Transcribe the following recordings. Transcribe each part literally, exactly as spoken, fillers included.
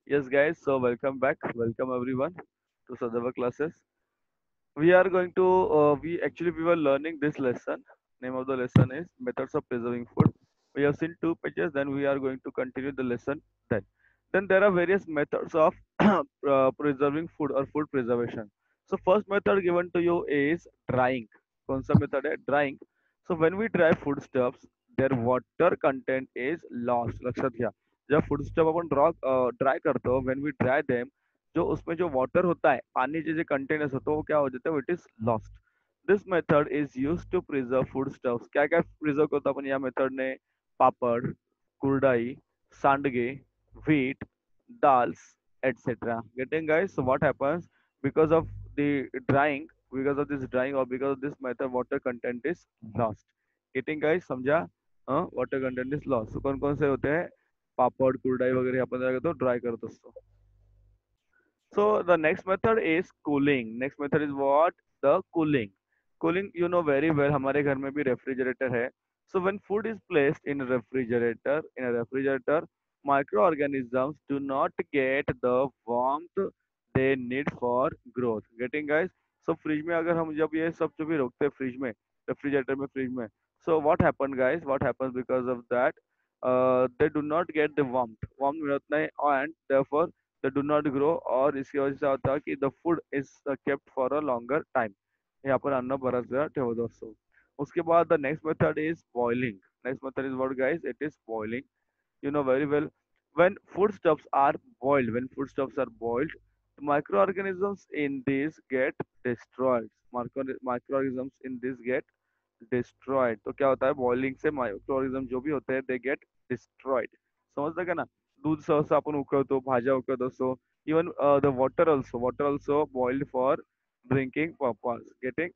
Yes, guys. So welcome back. Welcome everyone to Sadhava classes. We are going to. Uh, we actually we were learning this lesson. Name of the lesson is methods of preserving food. We have seen two pages. Then we are going to continue the lesson. Then, then there are various methods of uh, preserving food or food preservation. So first method given to you is drying. कौन सा method है? Drying. So when we dry foodstuffs, their water content is lost. लक्षात घ्या. जब फूडस्टफ अपन draw dry करते हो when we dry them जो उसमें जो वाटर होता है पानी के जो कंटेनर्स होता है वो क्या हो जाता है it is lost this method is use to preserve food stuffs क्या क्या प्रिजर्व करता है अपन या मेथड ने पापड़ कुरडाई सांडगे wheat dals etc getting guys so what happens because of the drying because of this drying or because of this method water content is lost getting guys समझा water content is loss कौन कौन से होते हैं पापड़ कुरडाई वगैरह आपण काय करतो ड्राय करत असतो so the next method is cooling. Next method is what? The cooling. Cooling, you know very well. हमारे घर में भी refrigerator है. So when food is placed in a refrigerator, in a refrigerator, microorganisms do not get the warmth they need for growth. Getting guys? So fridge में अगर हम जब ये सब जो भी रखते हैं fridge में, refrigerator में fridge में, so what happened guys? What happens because of that? Uh, they do not get the warmth. Warmth मिलत नहीं and therefore they do not grow और इसकी वजह से होता है कि the food is uh, kept for a longer time यहाँ पर अन्न बरस गया ठेवत असतो उसके बाद the next method is boiling next method is what guys it is boiling you know very well when foodstuffs are boiled when foodstuffs are boiled the microorganisms in this get destroyed Micro microorganisms in this get destroyed तो क्या होता है boiling से microorganism जो भी होते हैं they get destroyed समजलं का ना दूध सहसा आपण उकळतो भाज्या उकळत असतो even the water also water also boiled for drinking purpose getting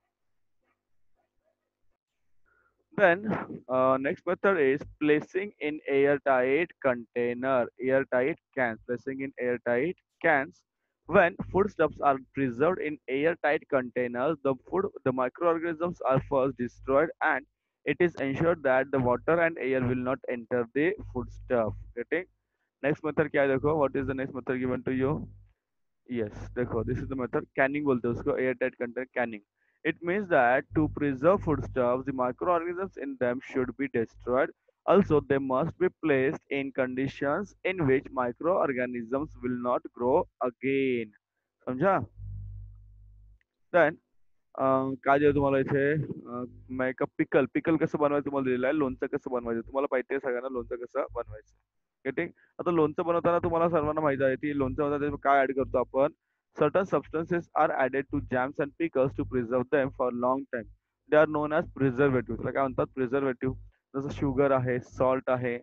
then uh, next method is placing in airtight container airtight cans placing in airtight cans when foodstuffs are preserved in airtight containers the food the microorganisms are first destroyed and it is ensured that the water and air will not enter the foodstuff getting next method क्या है देखो what is the next method given to you yes देखो this is the method canning बोलते हैं उसको airtight container canning it means that to preserve foodstuffs the microorganisms in them should be destroyed also they must be placed in conditions in which microorganisms will not grow again समझा then अं, काय दिलं तुम्हाला इथे अं, मैं एका pickle pickle कसं बनवायचं तुम्हाला दिलेलं आहे लोणचं कसं बनवायचं तुम्हाला माहिती आहे सगळ्यांना लोणचं कसं बनवायचं गेटिंग आता लोणचं बनवताना तुम्हाला सर्वांना माहिती आहे की लोणचं बनवताना काय ऍड करतो आपण certain substances are added to jams and pickles to preserve them for long time they are known as preservatives त्याला काय म्हणतात प्रिझर्वेटिव्ह जसं शुगर आहे सॉल्ट आहे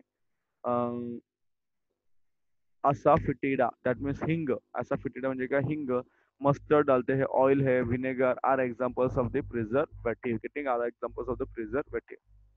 असाफिटिडा दैट मीन्स हिंग असाफिटिडा म्हणजे काय हिंग मस्टर्ड डालते हैं ऑयल है vinegar are examples of the preservative getting are examples of the preservative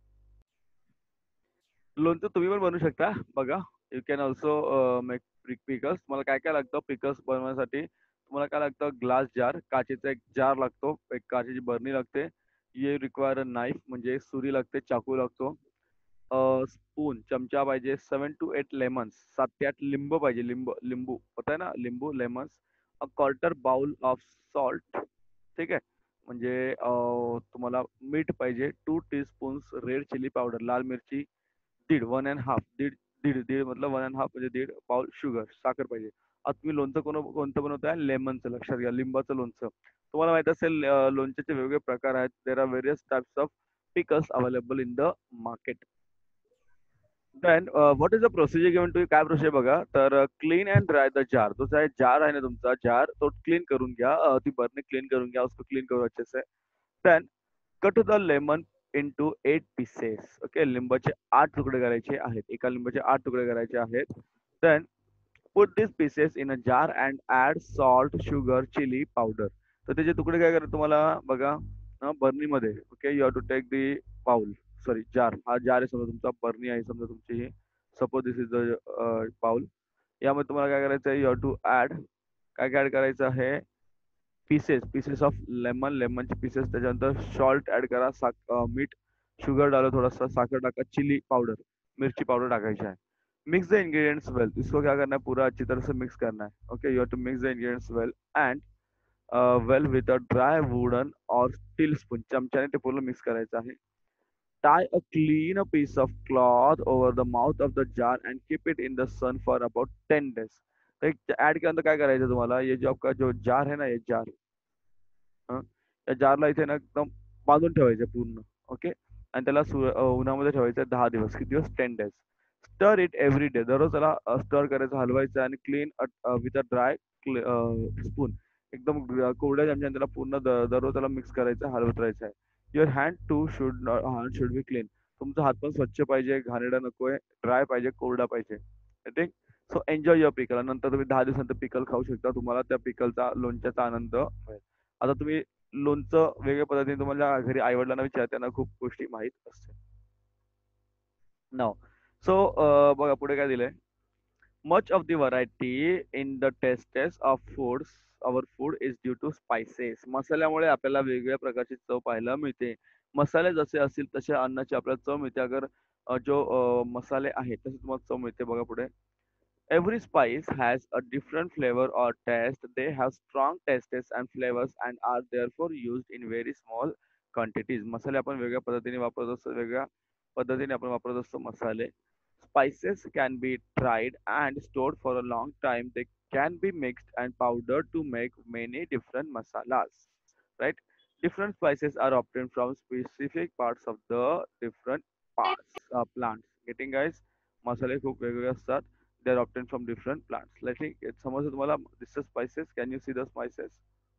लोणचं तुम्ही पण बनवू शकता बघा you can also make pickles तुम्हाला काय काय लागतं पिकल्स बनवण्यासाठी तुम्हाला काय लागतं ग्लास जार काचेचा एक जार लागतो एक काचेची बरणी लागते ये रिक्वायर अ नाईफ म्हणजे सुरी लागते चाकू लागतो स्पून चमचा पाहिजे सेवन टू एट लेमन्स सात ते आठ लिंब पाहिजे लिंब लिंबू होत आहे ना लिंबू lemons a quarter bowl of salt ठीक आहे म्हणजे अं, तुम्हाला मीठ पाहिजे two teaspoons red chili powder लाल मिरची दीड वन अँड हाफ दीड दीड दीड मतलब वन अँड हाफ म्हणजे दीड पाऊल शुगर साखर पाहिजे आता तुम्ही लोणचं कोण कोणतं बनवताय लेमनचं लक्षात घ्या लिंबाचं लोणचं तुम्हाला माहित असेल अं, लोणच्याचे वेगवेगळे प्रकार आहेत there are various types of pickles available in the market then what is the procedure given to काय प्रोसिजर बघा तर clean and dry the jar तो जो जार आहे ना तुमचा जार तो क्लीन करून घ्या अं, ती बरणी क्लीन करून घ्या उसको क्लीन करो अच्छे से then cut the lemon into eight pieces okay लिंबाचे आठ तुकडे करायचे आहेत एका लिंबाचे आठ तुकडे करायचे आहेत then put this pieces in a jar and add salt sugar chili powder तर त्याचे तुकडे काय करायचे तुम्हाला बघा अं, बरणीमध्ये okay you have to take the bowl sorry jar हा जार आहे समजा तुमचा बरणी आहे समजा तुमची ही suppose this is the bowl यामध्ये तुम्हाला काय करायचं आहे यू हॅव टू ऍड काय काय ऍड करायचं आहे पीसेस पीसेस ऑफ लेमन लेमनचे पीसेस त्याच्यानंतर सॉल्ट ऍड करा साख अं, मीठ शुगर डाला थोडासा साखर टाका चिली पावडर मिरची पावडर टाकायची आहे मिक्स द इंग्रेडिएंट्स वेल, इसको क्या करना है, पूरा अच्छी तरह से मिक्स करना है. Okay, you have to mix the ingredients well and well with a dry wooden और स्टील स्पून, चमच्याने ते पूर्ण मिक्स करायचं आहे. Tie a clean a piece of cloth over the mouth of the jar and keep it in the sun for about ten days. तर add केल्यानंतर काय करायचं तुम्हाला, ये जो आपका जो जार है ना, ये जार, हं, त्या जारला इथे ना एकदम बांधून ठेवायचं पूर्ण. ओके, आणि त्याला सु अ, उन्हामध्ये ठेवायचं दहा दिवस. किती दिवस? Ten days. Stir it every day, दररोज त्याला स्टर करायचं, हलवायचं आणि clean with a dry spoon, एकदम ग- कोरड्या चमच्याने त्याला पूर्ण द- दररोज त्याला मिक्स करायचं, हलवत राहायचं आहे. Your hand too should hand should be clean, तुमचा हात पण स्वच्छ पाहिजे, घाणेरडा नकोय, ड्राय पाहिजे, कोरडा पाहिजे. ठीक. सो एन्जॉय युअर पिकल, नंतर तुम्ही दहा दिवसानंतर पिकल खाऊ शकता, तुम्हाला त्या पिकलचा, लोणच्याचा आनंद मिळेल. आता तुम्ही लोणचं वेगळ्या पद्धतीने तुम्हाला घरी आई वडिलांना विचारा, त्यांना खूप गोष्टी माहीत असते. नाव सो बघा पुढे काय दिलंय. Much of the variety in the tastes of foods our food is due to spices. मसाल्यामुळे आपल्याला वेगवेगळ्या प्रकारची चव पाहायला मिळते. मसाले जसे असतील तसे अन्नाची आपल्याला चव मिळते. अगर अ, जो अ, मसाले आहेत तसे तुम्हाला चव मिळते. बघा पुढे. Every spice has a different flavor or taste. They have strong tastes and flavors and are therefore used in very small quantities. मसाले आपण वेगळ्या पद्धतीने वापरत असतो, वेगळ्या पद्धतीने आपण वापरत असतो मसाले. Spices can be dried and stored for a long time. They can be mixed and powdered to make many different masalas. Right? Different spices are obtained from specific parts of the different parts uh, plants. Getting guys? मसाले खूप वेगवेगळे असतात. They are obtained from different plants. Let me समजलं तुम्हाला. This is spices. Can you see the spices?